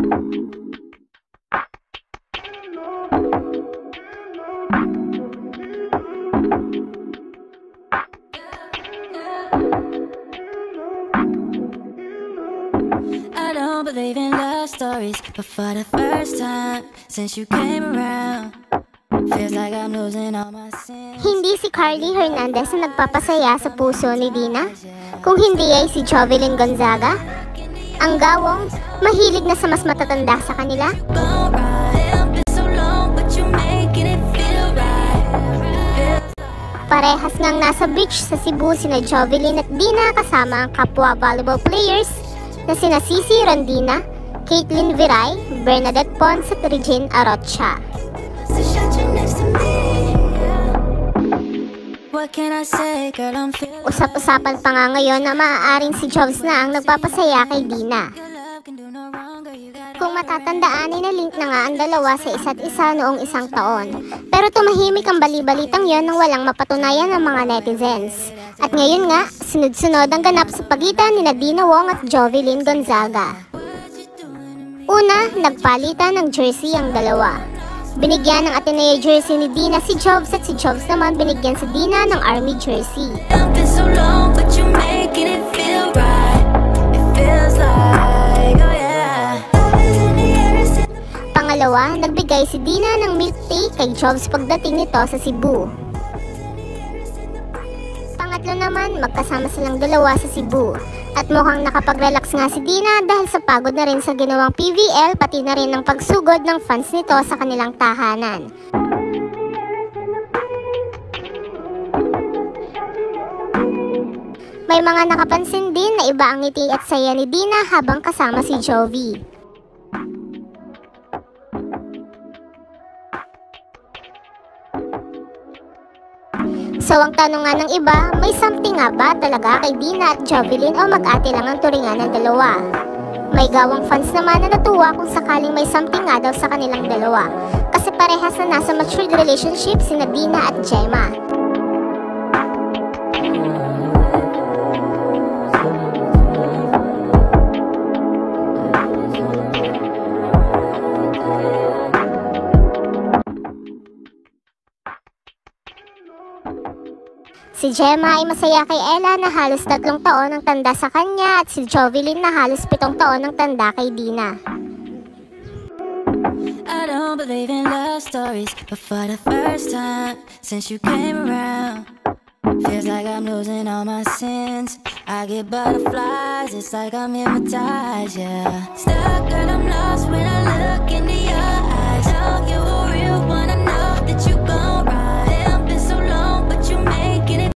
I don't believe in love stories, but for the first time since you came around, feels like I'm losing all my sins. Hindi si Carly Hernandez na nagpapasaya sa puso ni Deanna, kung hindi ay si Jovelyn Gonzaga. Ang Gawong, mahilig na sa mas matatanda sa kanila. Parehas ngang nasa beach sa Cebu sina Jovelyn at Deanna kasama ang kapwa volleyball players na sina Cici Rondina, Caitlin Viray, Bernadette Pons at Regine Arocha. Usap-usapan pa nga ngayon na maaaring si Jobs na ang nagpapasaya kay Deanna. Kung matatandaan ay na-link na nga ang dalawa sa isa't isa noong isang taon. Pero tumahimik ang bali-balitang yon nang walang mapatunayan ng mga netizens. At ngayon nga, sunod-sunod ang ganap sa pagitan ni DeannaWong at Jovelyn Gonzaga. Una, nagpalitan ng jersey ang dalawa. Binigyan ng Ateneo jersey ni Deanna si Jobs at si Jobs naman binigyan si Deanna ng Army jersey. Pangalawa, nagbigay si Deanna ng milk tea kay Jobs pagdating nito sa Cebu. Pangatlo naman, magkasama silang dalawa sa Cebu. At mukhang nakapag-relax nga si Deanna dahil sa pagod na rin sa ginawang PVL pati na rin ng pagsugod ng fans nito sa kanilang tahanan. May mga nakapansin din na iba ang ngiti at saya ni Deanna habang kasama si Jovi. So ang tanong nga ng iba, may something nga ba talaga kay Deanna at Jovelyn o mag-ate lang ang turingan ng dalawa? May Gawong fans naman na natuwa kung sakaling may something nga daw sa kanilang dalawa. Kasi parehas na nasa matured relationship sina Deanna at Gemma. Si Gemma ay masaya kay Ella na halos 3 taon ang tanda sa kanya at si Jovelyn na halos 7 taon ang tanda kay Deanna. I don't believe in love stories, but for the first time since you came around, feels like I'm losing all my sins. I get butterflies, it's like I'm hypnotized, yeah. Stuck, girl, I'm